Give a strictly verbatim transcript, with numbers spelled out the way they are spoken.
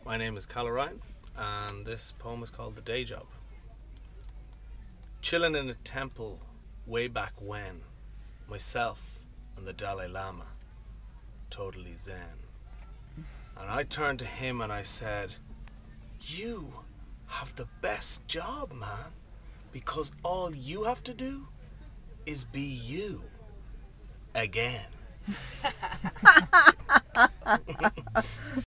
My name is Kalle, and this poem is called The Day Job. Chilling in a temple way back when, myself and the Dalai Lama, totally zen. And I turned to him and I said, "You have the best job, man, because all you have to do is be you again."